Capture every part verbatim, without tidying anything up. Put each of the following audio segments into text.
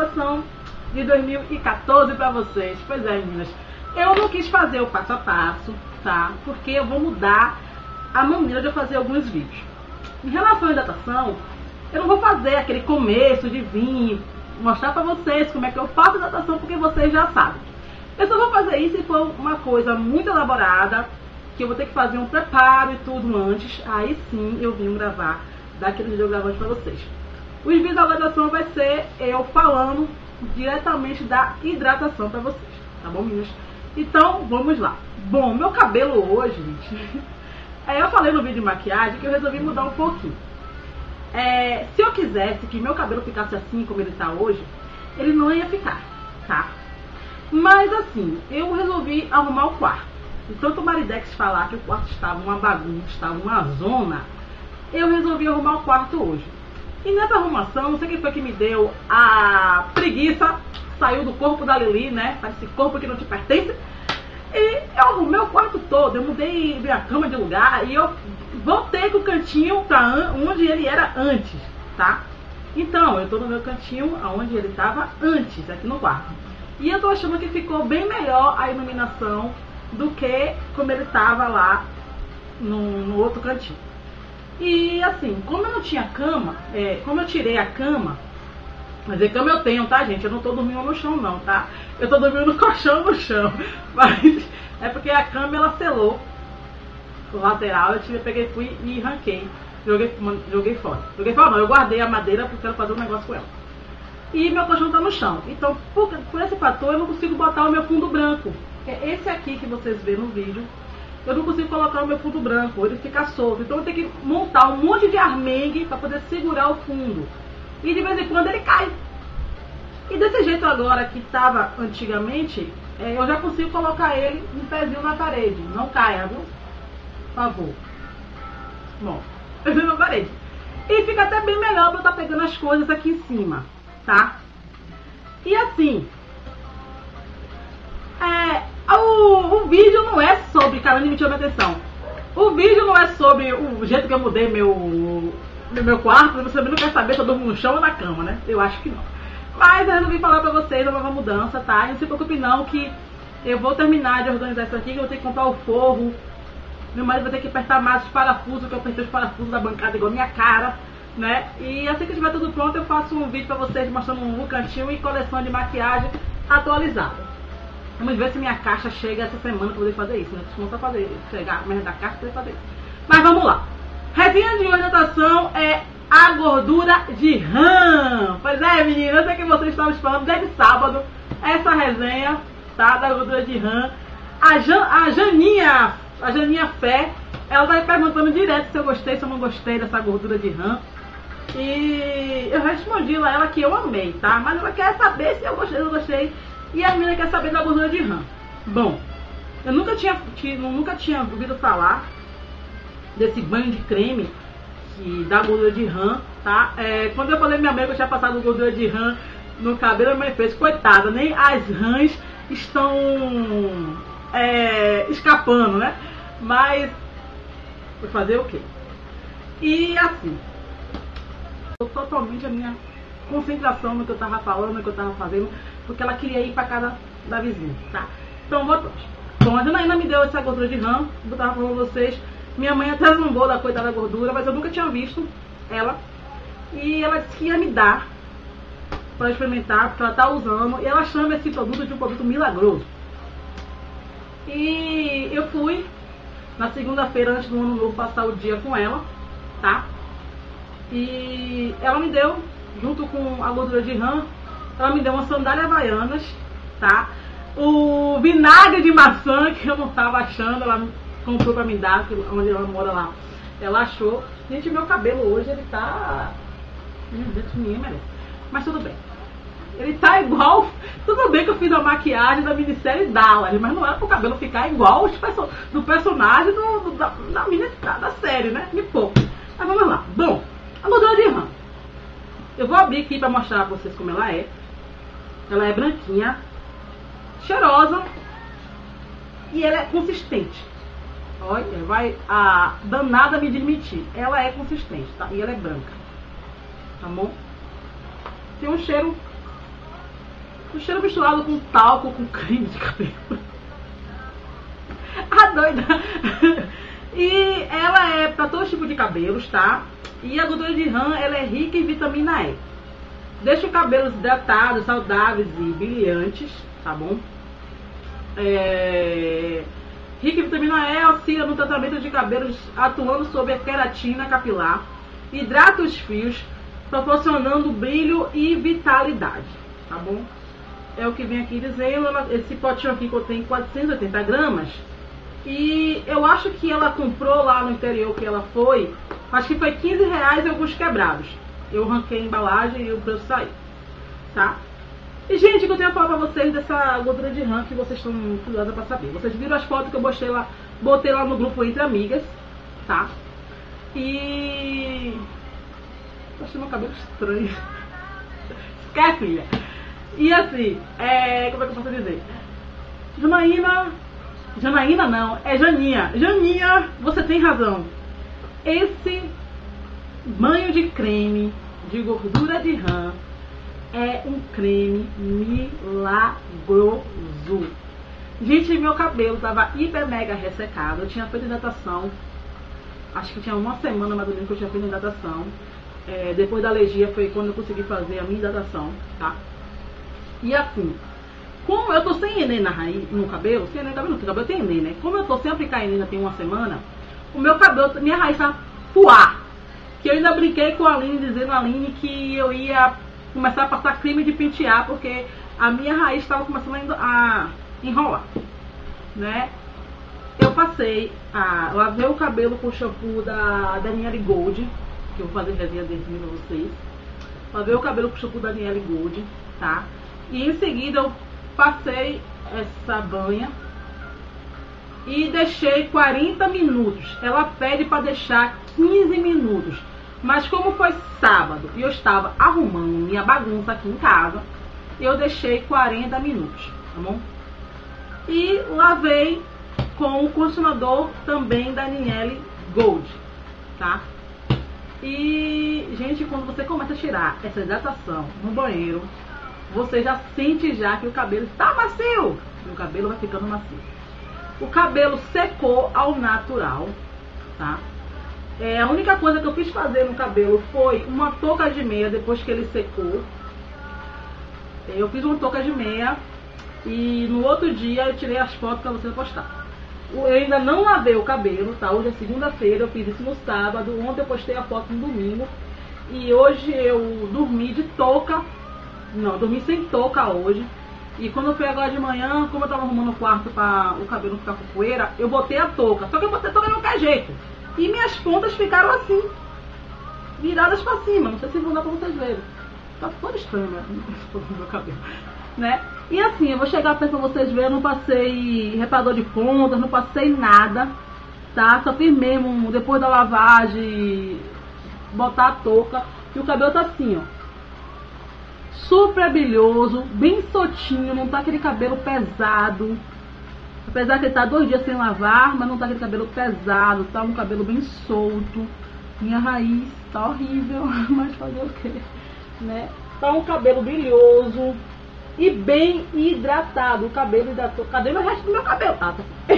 hidratação de dois mil e quatorze pra vocês. Pois é, meninas, eu não quis fazer o passo a passo, tá? Porque eu vou mudar a maneira de eu fazer alguns vídeos. Em relação à hidratação, eu não vou fazer aquele começo de vir mostrar pra vocês como é que eu faço a hidratação, porque vocês já sabem. Eu só vou fazer isso se for uma coisa muito elaborada, que eu vou ter que fazer um preparo e tudo antes. Aí sim eu vim gravar daquele vídeo gravante pra vocês. Os vídeos da hidratação vai ser eu falando diretamente da hidratação pra vocês, tá bom, meninas? Então, vamos lá. Bom, meu cabelo hoje, gente, é, eu falei no vídeo de maquiagem que eu resolvi mudar um pouquinho. É, se eu quisesse que meu cabelo ficasse assim como ele tá hoje, ele não ia ficar, tá? Mas assim, eu resolvi arrumar o quarto. E tanto o Maridex falar que o quarto estava uma bagunça, estava uma zona, eu resolvi arrumar o quarto hoje. E nessa arrumação, não sei quem foi que me deu a preguiça, saiu do corpo da Lili, né? Esse corpo que não te pertence. E eu arrumei o quarto todo, eu mudei minha cama de lugar e eu voltei com o cantinho para onde ele era antes, tá? Então, eu tô no meu cantinho onde ele estava antes, aqui no quarto. E eu tô achando que ficou bem melhor a iluminação do que como ele estava lá no, no outro cantinho. E assim, como eu não tinha cama, é, como eu tirei a cama, mas a cama eu tenho, tá, gente? Eu não tô dormindo no chão, não, tá? Eu tô dormindo no colchão no chão. Mas é porque a cama, ela selou o lateral. Eu tive, peguei, fui e arranquei. Joguei, joguei fora. Joguei fora não, eu guardei a madeira porque eu quero fazer um negócio com ela. E meu colchão tá no chão. Então, por, por esse fator, eu não consigo botar o meu fundo branco. É esse aqui que vocês vêem no vídeo. Eu não consigo colocar o meu fundo branco, ele fica solto. Então eu tenho que montar um monte de armengue para poder segurar o fundo. E de vez em quando ele cai. E desse jeito agora que estava antigamente, é, eu já consigo colocar ele um pezinho na parede. Não caia, viu? Por favor. Bom, pezinho na parede. E fica até bem melhor para eu estar pegando as coisas aqui em cima, tá? E assim, é, o, o vídeo não é sobre, caramba, me chama atenção. O vídeo não é sobre o jeito que eu mudei meu... no meu quarto. Você também não quer saber se eu durmo no chão ou na cama, né? Eu acho que não. Mas eu resolvi falar pra vocês a nova mudança, tá? E não se preocupe não, que eu vou terminar de organizar isso aqui, que eu vou ter que comprar o forro. Meu marido vai ter que apertar mais os parafusos, que eu apertei os parafusos da bancada igual a minha cara, né? E assim que tiver tudo pronto, eu faço um vídeo pra vocês mostrando um cantinho e coleção de maquiagem atualizada. Vamos ver se minha caixa chega essa semana pra poder fazer isso, né? Costumo só fazer, chegar a merda da caixa pra poder fazer isso. Mas vamos lá. Resenha de hidratação é a gordura de rã. Pois é, meninas, eu sei que vocês estavam esperando desde sábado essa resenha, tá? Da gordura de rã. A, Jan, a Janinha, a Janinha Fé, ela tá me perguntando direto se eu gostei, se eu não gostei dessa gordura de rã. E eu respondi lá ela que eu amei, tá? Mas ela quer saber se eu gostei ou não gostei. E a menina quer saber da gordura de rã. Bom, eu nunca tinha, nunca tinha ouvido falar desse banho de creme que dá gordura de rã, tá? É, quando eu falei pra minha mãe que eu tinha passado gordura de rã no cabelo, a mãe fez, coitada, nem as rãs estão é, escapando, né? Mas vou fazer o quê? E assim, totalmente a minha concentração no que eu tava falando, no que eu tava fazendo, porque ela queria ir pra casa da vizinha, tá? Então vou. Bom, a Janaína me deu essa gordura de rã, eu tava falando pra vocês. Minha mãe até zombou da coitada da gordura, mas eu nunca tinha visto ela. E ela disse que ia me dar para experimentar, porque ela tá usando. E ela chama esse produto de um produto milagroso. E eu fui na segunda-feira, antes do ano novo, passar o dia com ela, tá? E ela me deu, junto com a gordura de rã, ela me deu umas sandálias havaianas, tá? O vinagre de maçã, que eu não tava achando, ela comprou pra me dar, onde ela mora lá. Ela achou. Gente, meu cabelo hoje, ele tá... Meu Deus, ninguém merece. Mas tudo bem. Ele tá igual... Tudo bem que eu fiz a maquiagem da minissérie Dallas, mas não era pro cabelo ficar igual os perso... do personagem do, do, da, da, da, da série, né? Me pouco. Mas vamos lá. Bom, a gordura de rã. Eu vou abrir aqui pra mostrar pra vocês como ela é. Ela é branquinha, cheirosa e ela é consistente. Olha, vai a danada me desmentir. Ela é consistente, tá? E ela é branca. Tá bom? Tem um cheiro O cheiro misturado com talco, com creme de cabelo. A doida. E ela é para todo tipo de cabelos, tá? E a gordura de rã, ela é rica em vitamina E. Deixa os cabelos hidratados, saudáveis e brilhantes, tá bom? É... Rica em vitamina E, auxilia no tratamento de cabelos, atuando sobre a queratina capilar. Hidrata os fios, proporcionando brilho e vitalidade, tá bom? É o que vem aqui dizendo. Esse potinho aqui contém quatrocentas e oitenta gramas. E eu acho que ela comprou lá no interior que ela foi, acho que foi quinze reais e alguns quebrados. Eu ranquei a embalagem e o preço saiu, tá? E, gente, o que eu tenho a falar pra vocês dessa gordura de rã que vocês estão curiosos pra saber. Vocês viram as fotos que eu botei lá, botei lá no grupo Entre Amigas, tá? E... tô achando meu cabelo estranho. Esquece, filha. E assim, é... como é que eu posso dizer? Janaína... Janaína não, é Janinha. Janinha, você tem razão. Esse banho de creme de gordura de rã é um creme milagroso. Gente, meu cabelo tava hiper mega ressecado. Eu tinha feito hidratação. Acho que tinha uma semana mais ou menos que eu tinha feito hidratação. É, depois da alergia foi quando eu consegui fazer a minha hidratação, tá? E assim, como eu tô sem Enem na raiz, no cabelo, sem Enem no cabelo, no cabelo tem Enem, né? Como eu tô sem aplicar Enem, tem uma semana, o meu cabelo, minha raiz tá fuá. Que eu ainda brinquei com a Aline, dizendo a Aline que eu ia começar a passar creme de pentear, porque a minha raiz estava começando a enrolar, né? Eu passei, a, lavei o cabelo com o shampoo da Daniele Gold, que eu vou fazer resenha desse pra vocês. Lavei o cabelo com o shampoo da Daniele Gold, tá? E em seguida eu passei essa banha e deixei quarenta minutos. Ela pede para deixar quinze minutos. Mas como foi sábado e eu estava arrumando minha bagunça aqui em casa, eu deixei quarenta minutos, tá bom? E lavei com o condicionador também da Daniele Gold, tá? E, gente, quando você começa a tirar essa hidratação no banheiro, você já sente já que o cabelo está macio. E o cabelo vai ficando macio. O cabelo secou ao natural, tá? É, a única coisa que eu fiz fazer no cabelo foi uma touca de meia depois que ele secou. Eu fiz uma touca de meia e no outro dia eu tirei as fotos para você postar. Eu ainda não lavei o cabelo, tá? Hoje é segunda-feira, eu fiz isso no sábado. Ontem eu postei a foto no domingo. E hoje eu dormi de touca. Não, dormi sem touca hoje. E quando eu fui agora de manhã, como eu tava arrumando o quarto para o cabelo não ficar com poeira, eu botei a touca. Só que eu botei a touca de qualquer jeito. E minhas pontas ficaram assim, viradas para cima. Não sei se vão dar para vocês verem. Tá todo estranho, né? O meu cabelo, né? E assim, eu vou chegar perto pra vocês verem. Eu não passei reparador de pontas, não passei nada, tá? Só fiz mesmo, depois da lavagem, botar a touca. E o cabelo tá assim, ó, super brilhoso, bem soltinho. Não tá aquele cabelo pesado. Apesar que ele tá dois dias sem lavar, mas não tá aquele cabelo pesado. Tá um cabelo bem solto. Minha raiz tá horrível, mas fazer o quê, né? Tá um cabelo brilhoso e bem hidratado. O cabelo hidratou. Cadê o resto do meu cabelo? Ah,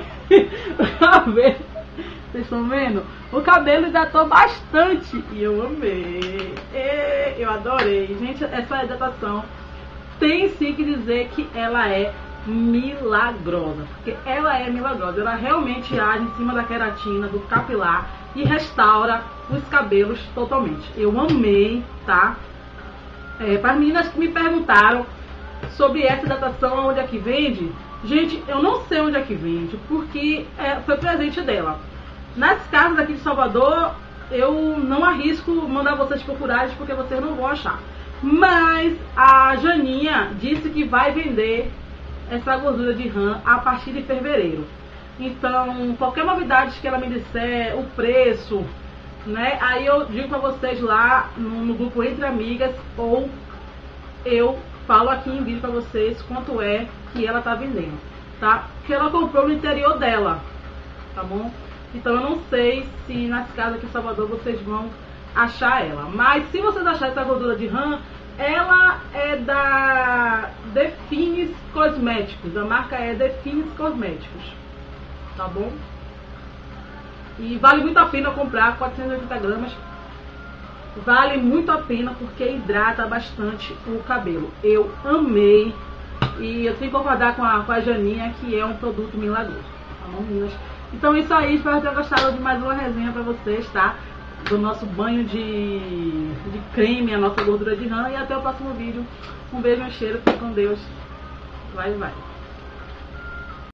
tá. Vocês estão vendo? O cabelo hidratou bastante. E eu amei. E eu adorei. Gente, essa hidratação tem sim que dizer que ela é milagrosa. Porque ela é milagrosa. Ela realmente age em cima da queratina, do capilar e restaura os cabelos totalmente. Eu amei, tá? É, para as meninas que me perguntaram sobre essa hidratação, onde é que vende, gente, eu não sei onde é que vende, porque é, foi presente dela. Nas casas aqui de Salvador, eu não arrisco mandar vocês procurarem, porque vocês não vão achar. Mas a Janinha disse que vai vender essa gordura de rã a partir de fevereiro. Então, qualquer novidade que ela me disser, o preço, né? Aí eu digo pra vocês lá no, no grupo Entre Amigas, ou eu falo aqui em vídeo pra vocês quanto é que ela tá vendendo, tá? Porque ela comprou no interior dela, tá bom? Então eu não sei se nas casas aqui em Salvador vocês vão achar ela. Mas se vocês acharem essa gordura de rã, ela é da The Cosméticos. A marca é Defines Cosméticos. Tá bom? E vale muito a pena comprar quatrocentos e oitenta gramas. Vale muito a pena porque hidrata bastante o cabelo. Eu amei. E eu tenho que concordar com a, com a Janinha que é um produto milagroso. Tá bom, meninas? Então é isso aí. Espero ter gostado de mais uma resenha pra vocês, tá? Do nosso banho de, de creme, a nossa gordura de rã. E até o próximo vídeo. Um beijo, um cheiro. Fique com Deus. Vai, vai.